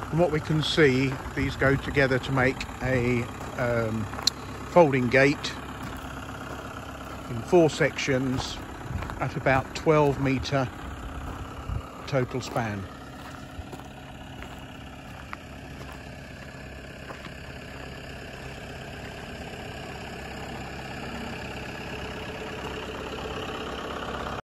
From what we can see, these go together to make a folding gate in 4 sections at about 12 metre total span.